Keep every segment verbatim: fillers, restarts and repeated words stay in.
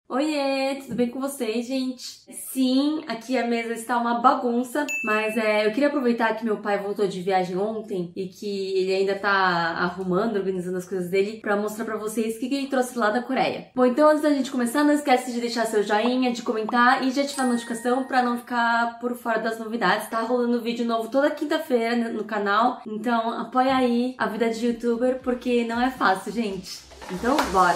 Oiê, tudo bem com vocês, gente? Sim, aqui a mesa está uma bagunça, mas é, eu queria aproveitar que meu pai voltou de viagem ontem e que ele ainda tá arrumando, organizando as coisas dele, pra mostrar pra vocês o que, que ele trouxe lá da Coreia. Bom, então antes da gente começar, não esquece de deixar seu joinha, de comentar e de ativar a notificação pra não ficar por fora das novidades. Tá rolando vídeo novo toda quinta-feira no canal, então apoia aí a vida de youtuber, porque não é fácil, gente. Então, bora!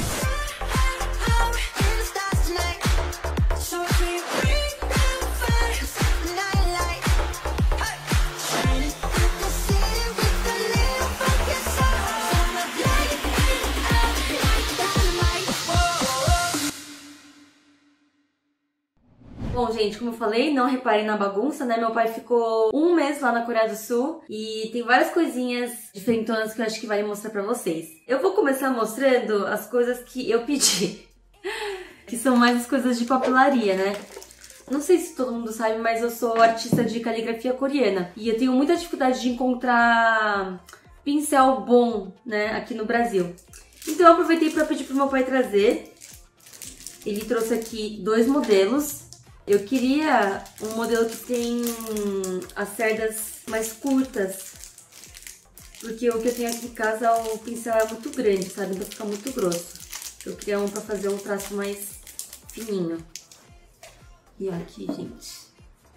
Bom, gente, como eu falei, não reparem na bagunça, né? Meu pai ficou um mês lá na Coreia do Sul e tem várias coisinhas diferentonas que eu acho que vale mostrar pra vocês. Eu vou começar mostrando as coisas que eu pedi, que são mais as coisas de papelaria, né? Não sei se todo mundo sabe, mas eu sou artista de caligrafia coreana e eu tenho muita dificuldade de encontrar pincel bom, né, aqui no Brasil. Então eu aproveitei para pedir pro meu pai trazer. Ele trouxe aqui dois modelos. Eu queria um modelo que tem as cerdas mais curtas, porque o que eu tenho aqui em casa, o pincel é muito grande, sabe? Então fica muito grosso. Eu queria um pra fazer um traço mais fininho. E aqui, gente.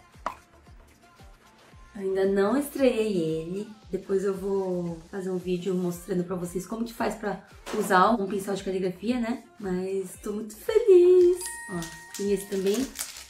Ainda não estreiei ele. Depois eu vou fazer um vídeo mostrando pra vocês como que faz pra usar um pincel de caligrafia, né? Mas tô muito feliz. Ó, tem esse também.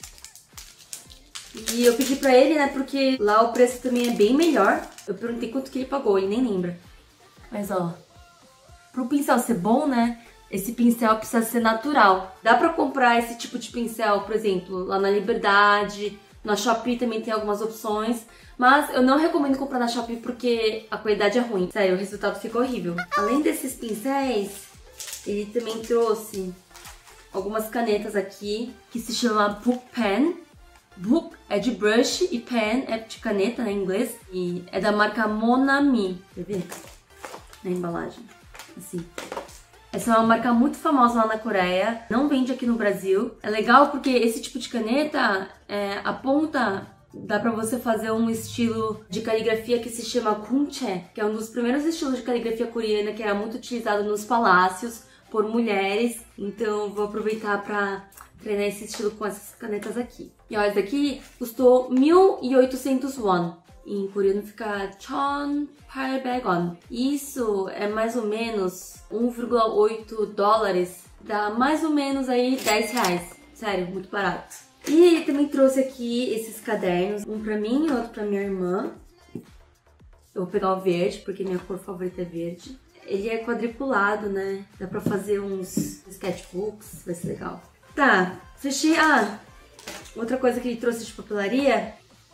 E eu pedi pra ele, né, porque lá o preço também é bem melhor. Eu perguntei quanto que ele pagou, ele nem lembra. Mas, ó, pro pincel ser bom, né, esse pincel precisa ser natural. Dá pra comprar esse tipo de pincel, por exemplo, lá na Liberdade, na Shopee também tem algumas opções. Mas eu não recomendo comprar na Shopee porque a qualidade é ruim. Sério, o resultado fica horrível. Além desses pincéis, ele também trouxe algumas canetas aqui, que se chama Book Pen. Book é de brush e pen é de caneta, né, em inglês. E é da marca Monami. Quer ver? Na embalagem. Assim. Essa é uma marca muito famosa lá na Coreia. Não vende aqui no Brasil. É legal porque esse tipo de caneta, é, a ponta, dá pra você fazer um estilo de caligrafia que se chama Kunche, que é um dos primeiros estilos de caligrafia coreana que era muito utilizado nos palácios por mulheres. Então vou aproveitar pra treinar esse estilo com essas canetas aqui. E ó, essa daqui custou mil e oitocentos won. Em coreano fica 천팔백 won. Isso é mais ou menos um vírgula oito dólares. Dá mais ou menos aí dez reais. Sério, muito barato. E ele também trouxe aqui esses cadernos. Um pra mim e outro pra minha irmã. Eu vou pegar o verde, porque minha cor favorita é verde. Ele é quadriculado, né? Dá pra fazer uns sketchbooks, vai ser legal. Tá, fechei. Ah, outra coisa que ele trouxe de papelaria.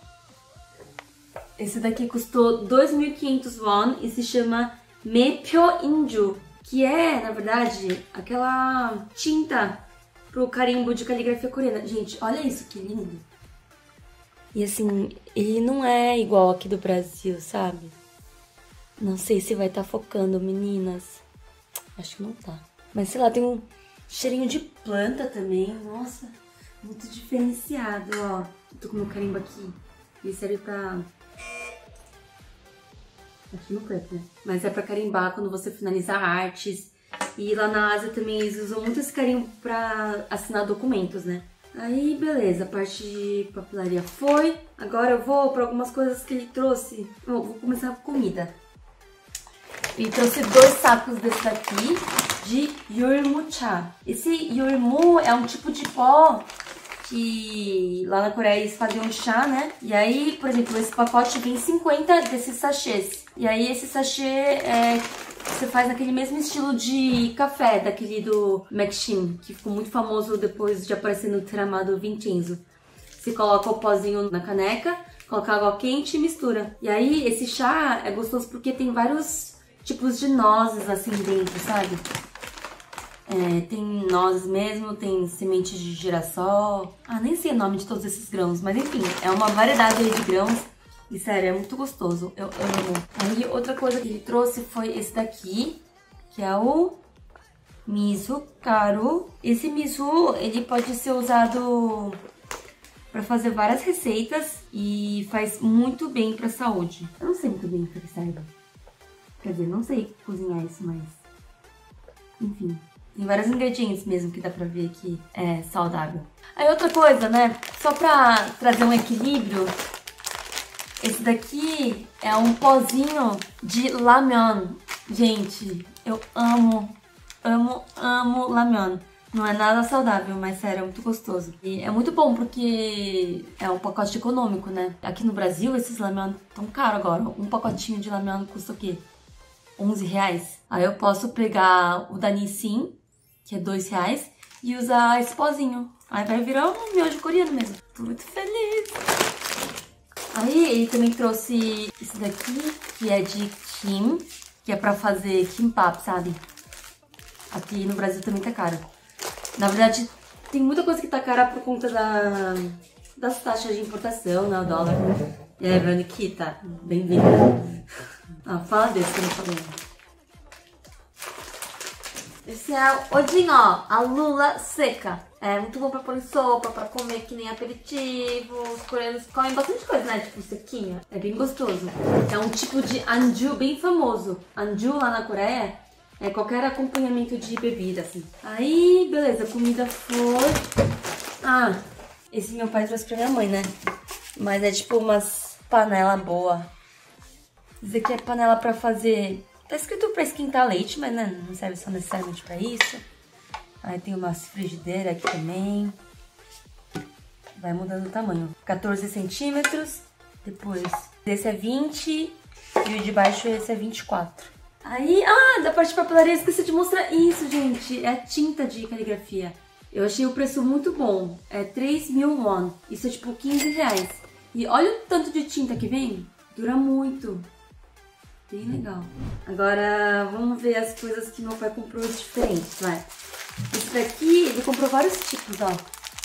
Esse daqui custou dois mil e quinhentos won e se chama Maepyo Inju, que é, na verdade, aquela tinta pro carimbo de caligrafia coreana. Gente, olha isso, que lindo. E assim, ele não é igual aqui do Brasil, sabe? Não sei se vai estar tá focando, meninas. Acho que não tá. Mas sei lá, tem um cheirinho de planta também. Nossa, muito diferenciado, ó. Tô com meu carimbo aqui. Ele serve pra... aqui no canto, né? Mas é pra carimbar quando você finalizar artes. E lá na Ásia também eles usam muito esse carimbo pra assinar documentos, né? Aí, beleza, a parte de papelaria foi. Agora eu vou pra algumas coisas que ele trouxe. Bom, vou começar com comida. Ele trouxe dois sacos desse daqui de Yulmucha. Esse Yulmu é um tipo de pó que lá na Coreia eles faziam chá, né? E aí, por exemplo, esse pacote vem cinquenta desses sachês. E aí esse sachê é, você faz naquele mesmo estilo de café, daquele do Maxim, que ficou muito famoso depois de aparecer no Tramado Vincenzo. Você coloca o pozinho na caneca, coloca água quente e mistura. E aí esse chá é gostoso porque tem vários tipos de nozes assim dentro, sabe? É, tem nozes mesmo, tem semente de girassol. Ah, nem sei o nome de todos esses grãos, mas enfim, é uma variedade aí de grãos. E sério, é muito gostoso, eu amo. Aí outra coisa que ele trouxe foi esse daqui, que é o miso caro. Esse miso, ele pode ser usado pra fazer várias receitas e faz muito bem pra saúde. Eu não sei muito bem o que ele serve. Quer dizer, não sei cozinhar isso, mas... enfim, tem vários ingredientes mesmo que dá pra ver que é saudável. Aí outra coisa, né? Só pra trazer um equilíbrio, esse daqui é um pozinho de ramyeon. Gente, eu amo, amo, amo ramyeon. Não é nada saudável, mas sério, é muito gostoso. E é muito bom porque é um pacote econômico, né? Aqui no Brasil, esses ramyeon tão caros agora. Um pacotinho de ramyeon custa o quê? onze reais. Aí eu posso pegar o da Nissin, que é dois reais, e usar esse pozinho. Aí vai virar um miojo coreano mesmo. Tô muito feliz. Aí ele também trouxe esse daqui, que é de kim, que é pra fazer kimbap, sabe? Aqui no Brasil também tá caro. Na verdade, tem muita coisa que tá cara por conta da, das taxas de importação, né? O dólar. E aí, Veroniquita, bem-vinda. Ah, fala desse que eu não falei. Esse é o odin, ó, a lula seca. É muito bom pra pôr em sopa, pra comer que nem aperitivo. Os coreanos comem bastante coisa, né? Tipo sequinha. É bem gostoso. É um tipo de anju bem famoso. Anju lá na Coreia é qualquer acompanhamento de bebida, assim. Aí, beleza, a comida foi... Ah, esse meu pai trouxe pra minha mãe, né? Mas é tipo umas panela boa. Isso aqui é panela pra fazer... Tá escrito pra esquentar leite, mas né, não serve só necessariamente pra isso. Aí tem umas frigideiras aqui também. Vai mudando o tamanho. quatorze centímetros. Depois, esse é vinte. E o de baixo, esse é vinte e quatro. Aí, ah, da parte de papelaria, esqueci de mostrar isso, gente. É a tinta de caligrafia. Eu achei o preço muito bom. É três mil won. Isso é tipo quinze reais. E olha o tanto de tinta que vem. Dura muito. Bem legal. Agora, vamos ver as coisas que meu pai comprou diferentes, vai. Esse daqui, ele comprou vários tipos, ó.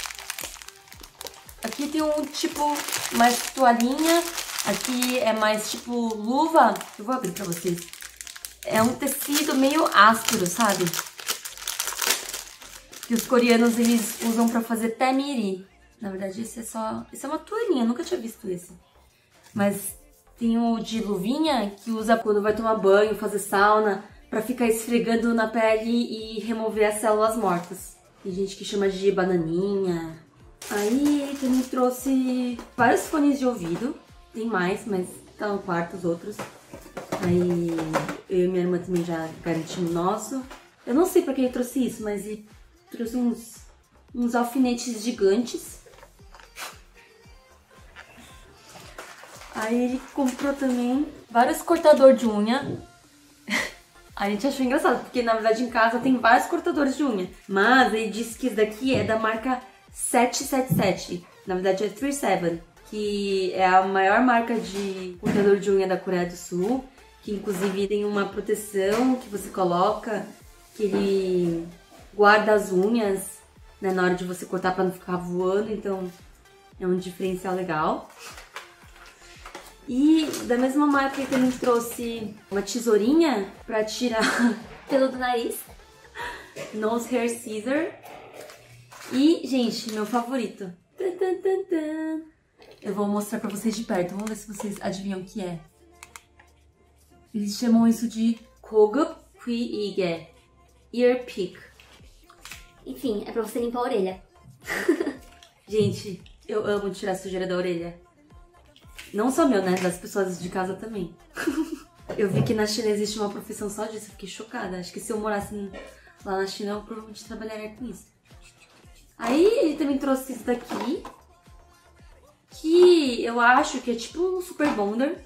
Aqui tem um tipo mais toalhinha. Aqui é mais tipo luva. Eu vou abrir pra vocês. É um tecido meio áspero, sabe? Que os coreanos, eles usam pra fazer temiri. Na verdade, esse é só... Esse é uma toalhinha, nunca tinha visto esse. Mas... tem o de luvinha, que usa quando vai tomar banho, fazer sauna, pra ficar esfregando na pele e remover as células mortas. Tem gente que chama de bananinha. Aí ele também trouxe vários fones de ouvido. Tem mais, mas tá no quarto os outros. Aí eu e minha irmã também já garantimos o nosso. Eu não sei pra que ele trouxe isso, mas ele trouxe uns, uns alfinetes gigantes. Aí ele comprou também vários cortadores de unha. A gente achou engraçado, porque na verdade em casa tem vários cortadores de unha. Mas ele disse que esse daqui é da marca sete sete sete. Na verdade é trinta e sete, que é a maior marca de cortador de unha da Coreia do Sul. Que inclusive tem uma proteção que você coloca, que ele guarda as unhas, né, na hora de você cortar pra não ficar voando. Então é um diferencial legal. E da mesma marca que a gente trouxe uma tesourinha pra tirar pelo do nariz. Nose Hair Scissor. E, gente, meu favorito. Tan, tan, tan, tan. Eu vou mostrar pra vocês de perto. Vamos ver se vocês adivinham o que é. Eles chamam isso de Kogup Ige Ear Pick. Enfim, é pra você limpar a orelha. Gente, eu amo tirar a sujeira da orelha. Não só meu, né? Das pessoas de casa também. Eu vi que na China existe uma profissão só disso. Eu fiquei chocada. Acho que se eu morasse lá na China, eu provavelmente trabalharia com isso. Aí ele também trouxe isso daqui. Que eu acho que é tipo um Super Bonder.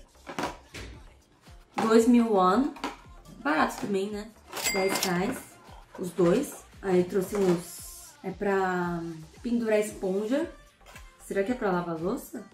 dois mil won. Barato também, né? dez reais. Os dois. Aí ele trouxe uns... É pra pendurar esponja. Será que é pra lavar louça?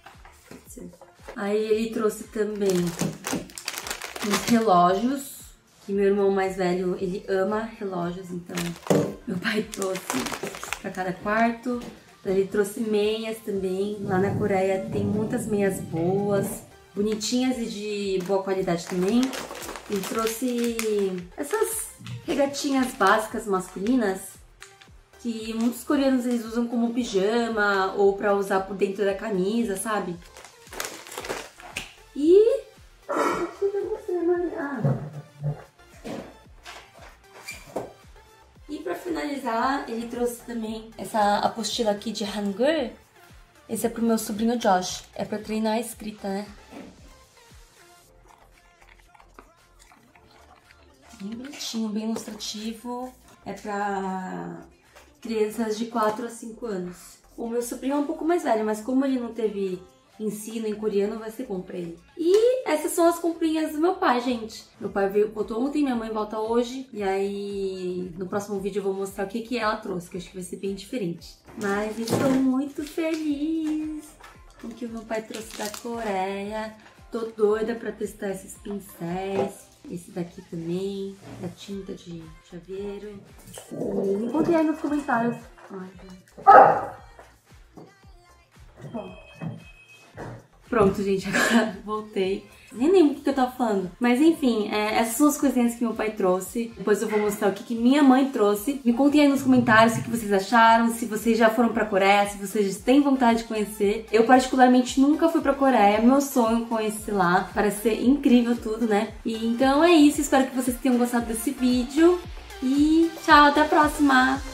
Aí ele trouxe também uns relógios, que meu irmão mais velho, ele ama relógios, então meu pai trouxe pra cada quarto. Ele trouxe meias também, lá na Coreia tem muitas meias boas, bonitinhas e de boa qualidade também. Ele trouxe essas regatinhas básicas masculinas que muitos coreanos eles usam como pijama ou pra usar por dentro da camisa, sabe? E... E pra finalizar, ele trouxe também essa apostila aqui de Hangul. Esse é pro meu sobrinho Josh. É pra treinar a escrita, né? Bem bonitinho, bem ilustrativo. É pra crianças de quatro a cinco anos. O meu sobrinho é um pouco mais velho, mas como ele não teve ensino em coreano, vai ser bom pra ele. E essas são as comprinhas do meu pai, gente. Meu pai veio, voltou ontem, minha mãe volta hoje. E aí, no próximo vídeo eu vou mostrar o que, que ela trouxe, que eu acho que vai ser bem diferente. Mas estou muito feliz com o que o meu pai trouxe da Coreia. Tô doida pra testar esses pincéis. Esse daqui também, da tinta de chaveiro. E me contem aí nos comentários. Ai, bom. Pronto, gente, agora voltei. Nem lembro o que eu tava falando. Mas enfim, é, essas são as coisinhas que meu pai trouxe. Depois eu vou mostrar o que, que minha mãe trouxe. Me contem aí nos comentários o que vocês acharam, se vocês já foram pra Coreia, se vocês têm vontade de conhecer. Eu particularmente nunca fui pra Coreia, é meu sonho conhecer lá. Parece ser incrível tudo, né? E então é isso, espero que vocês tenham gostado desse vídeo. E tchau, até a próxima!